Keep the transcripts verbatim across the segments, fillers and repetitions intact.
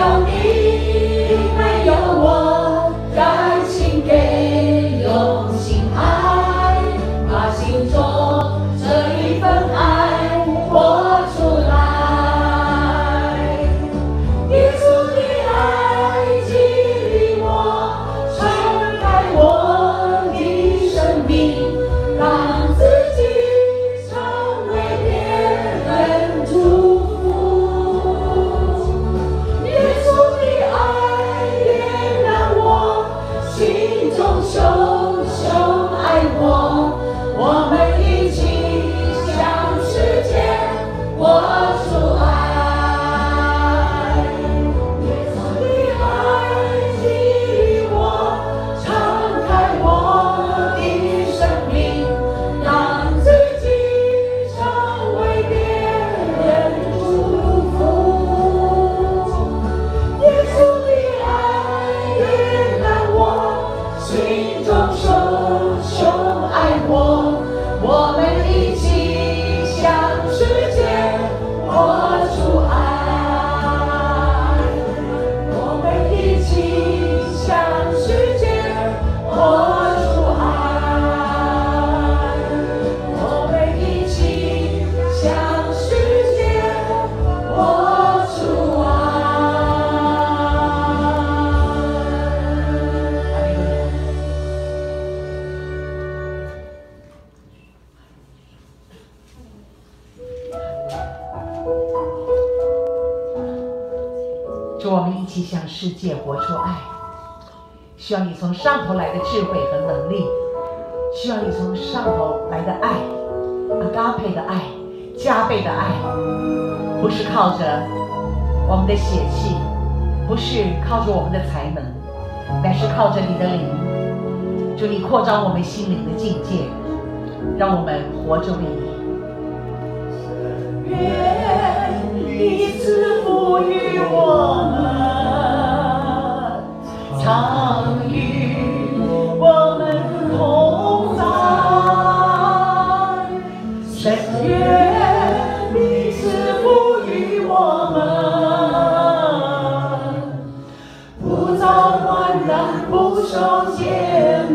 主，我们一起向世界活出爱，需要你从上头来的智慧和能力，需要你从上头来的爱，阿嘎佩的爱，加倍的爱，不是靠着我们的血气，不是靠着我们的才能，乃是靠着你的灵。主，你扩张我们心灵的境界，让我们活着为你。 愿你赐福于我们，常与我们同在。深愿你赐福于我们，不遭患难，不受艰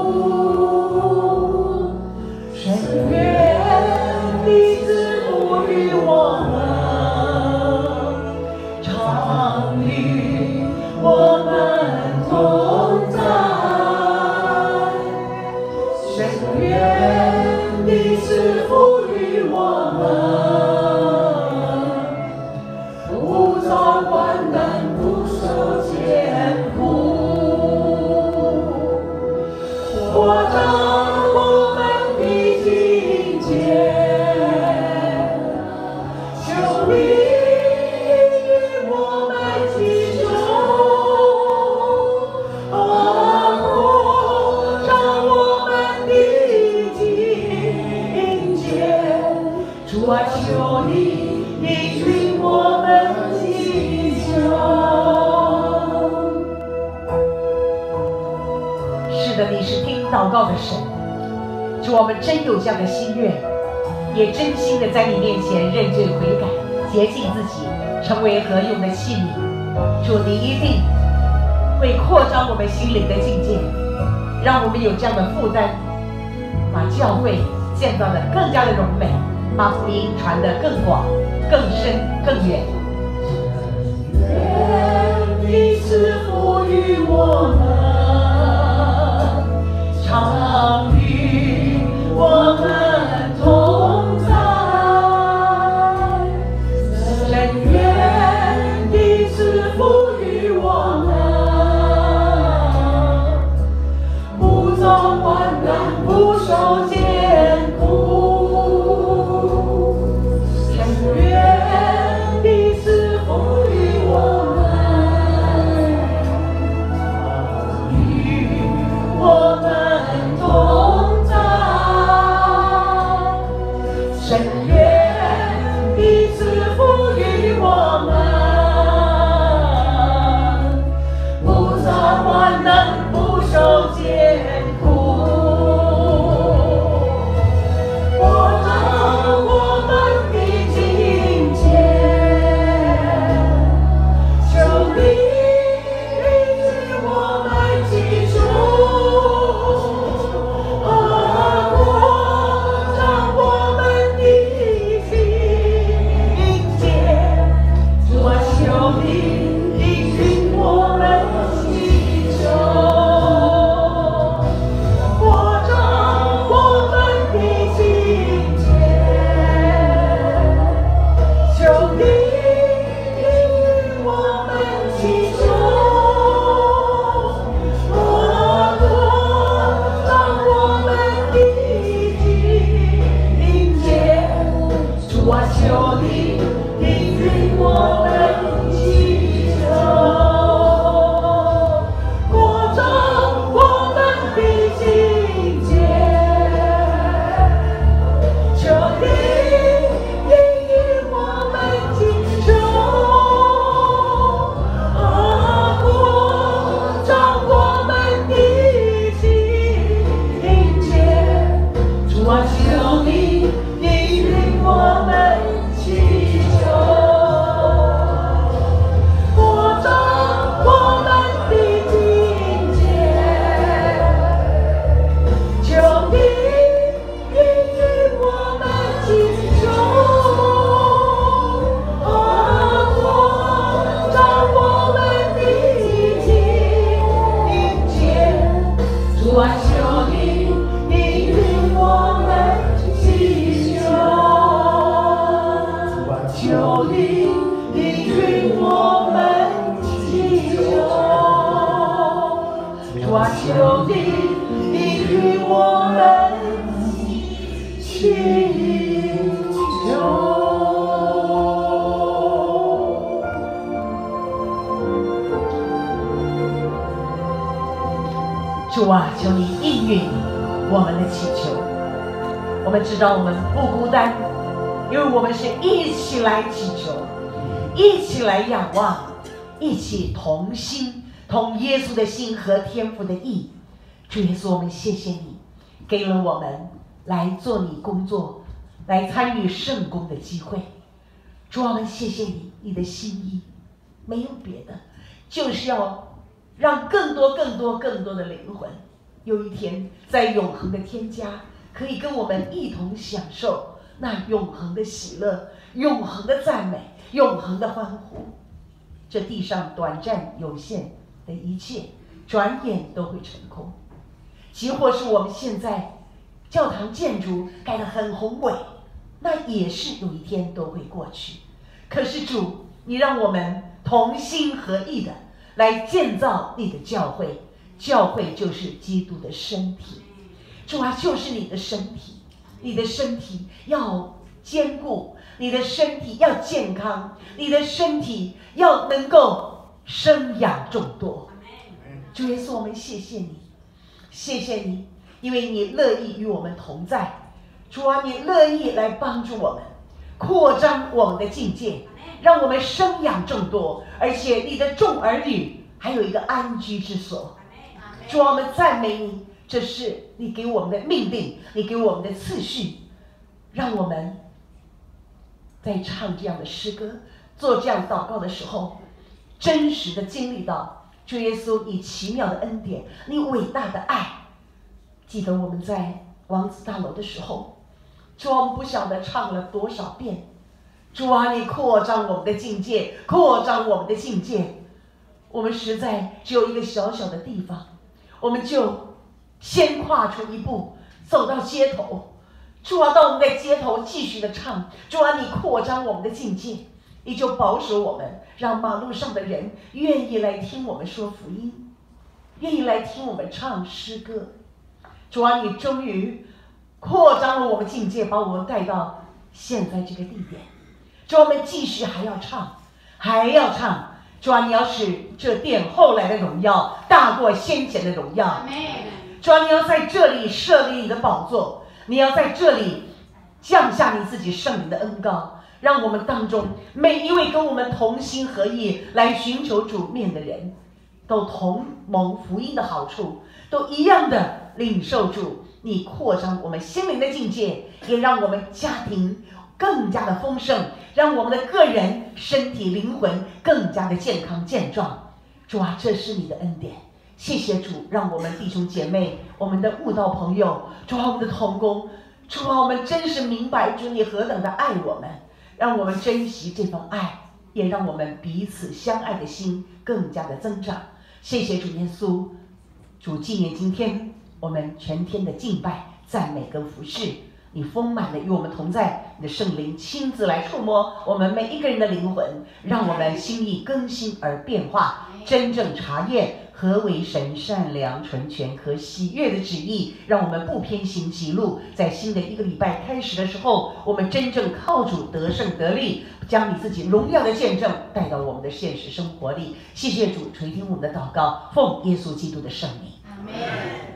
苦。深愿你赐福于我们，常与我们同在。深愿你赐福于我们，不遭患难，不受艰苦。我当我们的境界，求你与我们集中，啊，扩张我们的境界。主啊，求你引领我们吉祥。 是的，你是听祷告的神。主，我们真有这样的心愿，也真心的在你面前认罪悔改，洁净自己，成为合用的器皿。主，你一定会扩张我们心灵的境界，让我们有这样的负担，把教会建造的更加的荣美，把福音传得更广、更深、更远。 愿你赐福于我们，常与我们同在。深愿你赐福于我们，不遭患难，不受艰苦。深愿你赐主啊，求你应允我们的祈求。我们知道我们不孤单，因为我们是一起来祈求，一起来仰望，一起同心，同耶稣的心和天父的意。主耶稣，我们谢谢你，给了我们来做你工作，来参与圣工的机会。主啊，我们谢谢你，你的心意没有别的，就是要让更多、更多、更多的灵魂，有一天在永恒的天家，可以跟我们一同享受那永恒的喜乐、永恒的赞美、永恒的欢呼。这地上短暂有限的一切，转眼都会成空。即或是我们现在教堂建筑盖得很宏伟，那也是有一天都会过去。可是主，你让我们同心合意的来建造你的教会，教会就是基督的身体。主啊，就是你的身体，你的身体要坚固，你的身体要健康，你的身体要能够生养众多。主耶稣，我们谢谢你，谢谢你，因为你乐意与我们同在。主啊，你乐意来帮助我们扩张我们的境界，让我们生养众多，而且你的众儿女还有一个安居之所。主啊，我们赞美你，这是你给我们的命令，你给我们的次序，让我们在唱这样的诗歌、做这样祷告的时候，真实的经历到主耶稣你奇妙的恩典，你伟大的爱。记得我们在王子大楼的时候，主啊，我们不晓得唱了多少遍。主啊，你扩张我们的境界，扩张我们的境界。我们实在只有一个小小的地方，我们就先跨出一步，走到街头。主啊，当我们在街头继续的唱，主啊，你扩张我们的境界，你就保守我们，让马路上的人愿意来听我们说福音，愿意来听我们唱诗歌。主啊，你终于扩张了我们境界，把我们带到现在这个地点。主啊，我们继续还要唱，还要唱。主啊，你要使这殿后来的荣耀大过先前的荣耀。主啊，你要在这里设立你的宝座，你要在这里降下你自己圣灵的恩膏，让我们当中每一位跟我们同心合意来寻求主面的人，都同蒙福音的好处，都一样的领受主你扩张我们心灵的境界，也让我们家庭更加的丰盛，让我们的个人身体灵魂更加的健康健壮。主啊，这是你的恩典，谢谢主，让我们弟兄姐妹，我们的悟道朋友，主啊，我们的同工，主啊，我们真是明白主你何等的爱我们，让我们珍惜这份爱，也让我们彼此相爱的心更加的增长。谢谢主耶稣，主纪念今天我们全天的敬拜、赞美跟服侍，你丰满的与我们同在，你的圣灵亲自来触摸我们每一个人的灵魂，让我们心意更新而变化，真正查验何为神善良、纯全和喜悦的旨意，让我们不偏行己路。在新的一个礼拜开始的时候，我们真正靠主得胜得力，将你自己荣耀的见证带到我们的现实生活里。谢谢主垂听我们的祷告，奉耶稣基督的圣名，阿们。